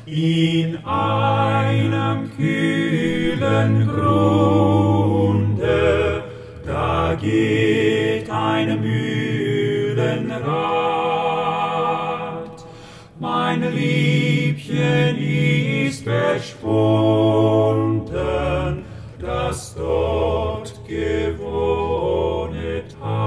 In einem kühlen Grunde, da geht ein Mühlenrad. Mein Liebchen ist verschwunden, das dort gewohnet hat.